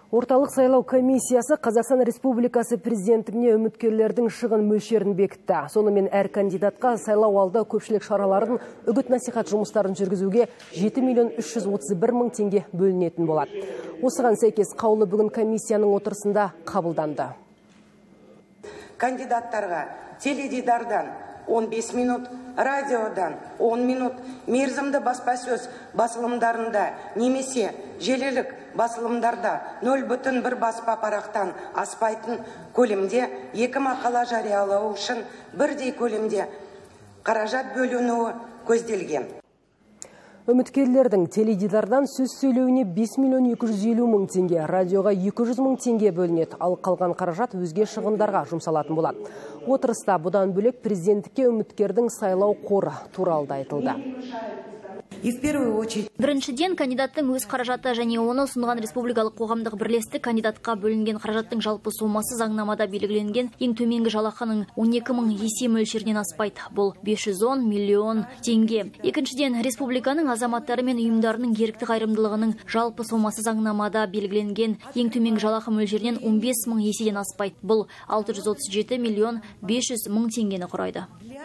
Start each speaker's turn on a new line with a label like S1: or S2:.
S1: Орталық сайлау комиссиясы Қазақстан Республикасы президентіне үміткерлердің шығын мөлшерін бекітті. Сонымен әр кандидатқа сайлау алды көпшілік шараларын үгіт-насихат жұмыстарын жүргізуге 7.331.000 теңге бөлінетін болады. Осыған сәйкес қаулы бүгін комиссияның отырысында қабылданды.
S2: Кандидаттарға теледидардан 15 минут, радиодан 10 минут, мерзімді баспасөз басылымдарында немесе желілік басылымдарда 0,1 баспа парақтан аспайтын көлемде 2 мақала жариялау үшін бірдей көлемде қаражат бөлінуі көзделген.
S1: Үміткерлердің теледидардан сөз сөйлеуіне 5.250.000 теңге, радиоға 200.000 теңге бөлінеді, ал қалған қаражат өзге шығындарға жұмсалатын болады. Отырыста бұдан бөлек президенттікке үміткердің сайлау қоры туралы да айтылды.
S3: Біріншіден, кандидаттың өз қаражаты және оны ұсынған республикалық қоғамдық бірлестік кандидатқа бөлінген қаражаттың жалпы сомасы заңнамада белгіленген ең төменгі жалақының 12.000 есе мөлшерінен аспайды. Бұл 510 миллион теңге. Екіншіден, республиканың азаматтары мен ұйымдарының ерікті қайырымдылығының жалпы сомасы заңнамада белгіленген ең төменгі жалақы мөлшерінен 15.000 еседен аспайды. Бұл 637 миллион 500 мың теңгені құрайды.